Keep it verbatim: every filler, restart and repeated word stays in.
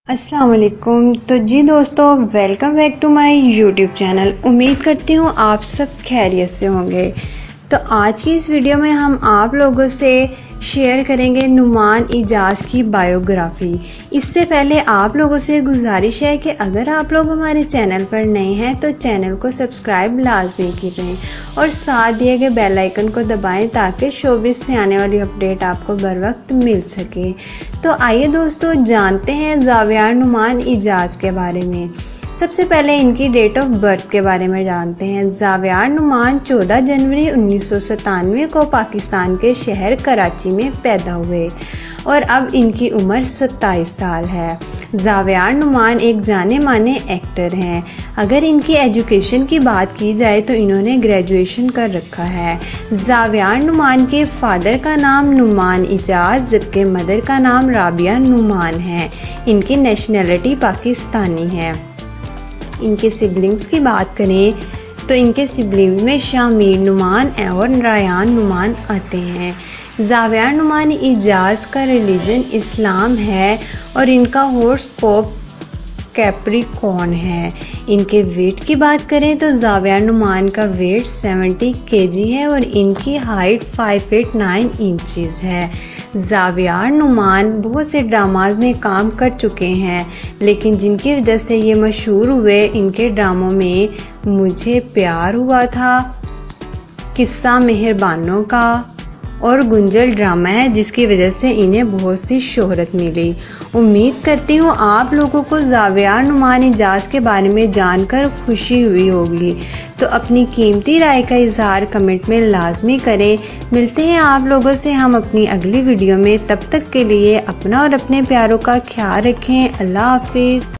अस्सलाम वालेकुम। तो जी दोस्तों, welcome back to my YouTube channel. उम्मीद करती हूँ आप सब खैरियत से होंगे। तो आज की इस वीडियो में हम आप लोगों से शेयर करेंगे नुमान इजाज़ की बायोग्राफी। इससे पहले आप लोगों से गुजारिश है कि अगर आप लोग हमारे चैनल पर नए हैं तो चैनल को सब्सक्राइब लाजमी करें और साथ दिए गए बेल आइकन को दबाएं ताकि शोबिस से आने वाली अपडेट आपको बर वक्त मिल सके। तो आइए दोस्तों, जानते हैं ज़ावियार नुमान इजाज़ के बारे में। सबसे पहले इनकी डेट ऑफ बर्थ के बारे में जानते हैं। ज़ावियार नुमान चौदह जनवरी उन्नीस सौ सतानवे को पाकिस्तान के शहर कराची में पैदा हुए और अब इनकी उम्र सत्ताईस साल है। ज़ावियार नुमान एक जाने माने एक्टर हैं। अगर इनकी एजुकेशन की बात की जाए तो इन्होंने ग्रेजुएशन कर रखा है। ज़ावियार नुमान के फादर का नाम नुमान इजाज़ जबकि मदर का नाम राबिया नुमान है। इनकी नेशनैलिटी पाकिस्तानी है। इनके सिबलिंग्स की बात करें तो इनके सिबलिंग्स में शामिर नुमान और रायान नुमान आते हैं। ज़ावियार नुमान इजाज़ का रिलीजन इस्लाम है और इनका हॉरोस्कोप कैप्रिकॉर्न है। इनके वेट की बात करें तो ज़ावियार नुमान का वेट सत्तर केजी है और इनकी हाइट पाँच फीट नौ इंचेस है। ज़ावियार नुमान बहुत से ड्रामाज में काम कर चुके हैं, लेकिन जिनकी वजह से ये मशहूर हुए इनके ड्रामों में मुझे प्यार हुआ था, किस्सा मेहरबानों का और गुंजल ड्रामा है, जिसकी वजह से इन्हें बहुत सी शोहरत मिली। उम्मीद करती हूँ आप लोगों को ज़ावियार नुमान इजाज़ के बारे में जानकर खुशी हुई होगी। तो अपनी कीमती राय का इजहार कमेंट में लाजमी करें। मिलते हैं आप लोगों से हम अपनी अगली वीडियो में। तब तक के लिए अपना और अपने प्यारों का ख्याल रखें। अल्लाह हाफिज़।